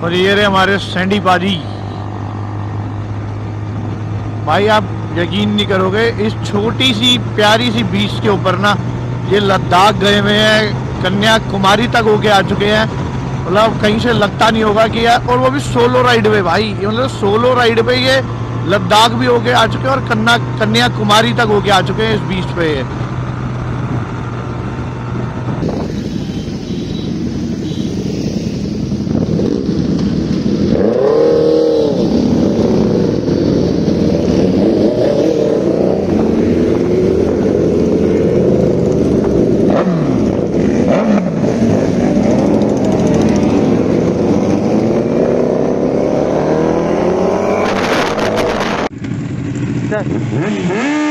और ये रहे हमारे सैंडी पाजी। भाई आप यकीन नहीं करोगे, इस छोटी सी प्यारी सी बीच के ऊपर ना ये लद्दाख गए हुए हैं, कन्याकुमारी तक होके आ चुके हैं। मतलब कहीं से लगता नहीं होगा कि यार, और वो भी सोलो राइड पे भाई, ये मतलब सोलो राइड पे ये लद्दाख भी होके आ चुके हैं और कन्याकुमारी तक होके आ चुके हैं इस बीच पे। चल